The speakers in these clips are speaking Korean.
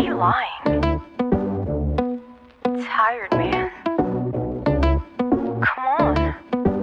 you lying? Tired, man. Come on.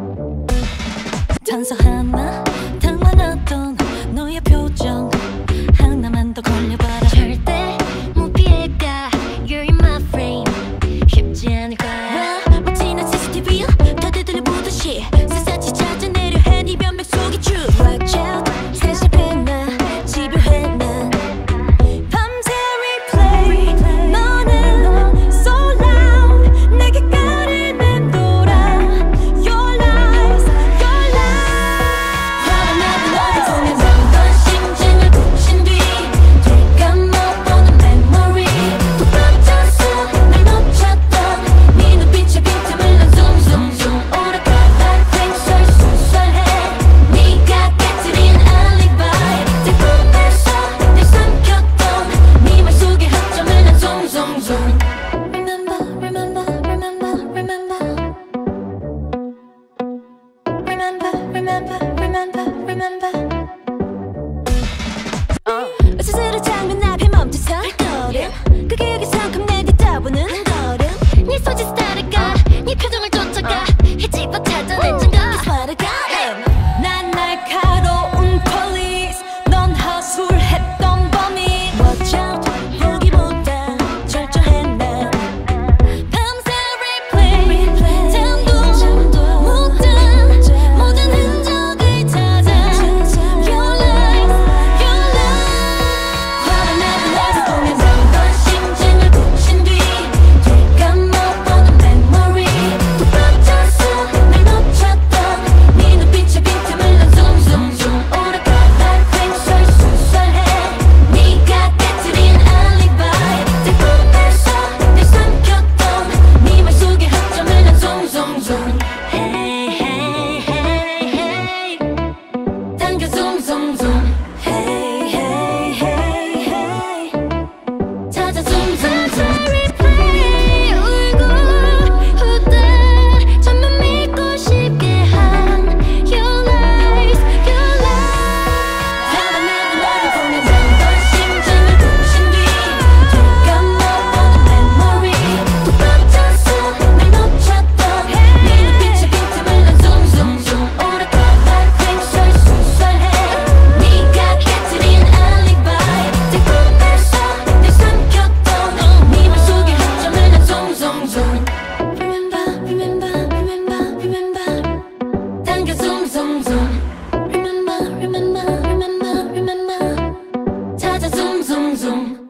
단서 하나 당황하던 너의 표정 하나만 더 걸려봐라. 절대 못 피해가. You're in my frame. 쉽지 않을 거야. 멋지는 CCTV야 다들 들려보듯이 샅샅이 찾아내려 해 네 변명 속의 truth. Watch out. 세실패나 집요해나 밤새 replay. 너는 so loud. 내게 깔을 맴돌아. Your lies, your lies. 화나는 너를 보며 넌 심장을 부신 뒤 되감아보는 memory. 또 빠져서 날 놓쳤던 네 눈빛의 빈틈을 난 zoom zoom zoom. 오래가 날 횡설수설해. 네가 깨트린 alibi. 내 꿈에서 늘 삼켰던 네 말 속의 허점을 난 zoom zoom zoom. Remember, remember, remember, remember. Remember, remember, remember, remember. 스스로 장면 앞에 멈춰서 한 걸음. 그 기억이 성큼 내 뒤따보는 한 걸음. 네 손짓 따라가. 네 표정을 쫓아가. 헤집어 찾아낸 증거. That's what I got him. 난 날카로운 police. 넌 허술했던 범인. Watch out. 보기보다 철저해 난. 밤새 replay. 잠도 묻은 모든 흔적을 찾아. Your lies, your lies. 화나는 너를 보며 넌 심장을 부신 뒤 되감아보는 memory. 또 빠져서 날 놓쳤던 네 눈빛의 빈틈을 난 zoom zoom zoom. 오래가 날 횡설수설해. 네가 깨트린 alibi. 내 꿈에서 늘 삼켰던 네 말 속의 허점을 난 zoom zoom zoom. Hey hey hey hey. 당겨 zoom zoom zoom. Hey hey hey hey. 찾아 zoom zoom zoom. replay. 울고 웃다 전부 믿고 싶게 한 your lies, your lies. 화나는 너를 보며 넌 심장을 부신 뒤 되감아보는 memory. 또 빠져서 날 놓쳤던 네 눈빛의 빈틈을 난 zoom zoom zoom. 오래가 날 횡설수설해. 네가 깨트린 alibi. 내 꿈에서 늘 삼켰던 네 말 속의 허점을 난 zoom zoom zoom. Remember, remember, remember, remember. 당겨 zoom zoom zoom. Remember, remember, remember, remember. 찾아 zoom zoom zoom.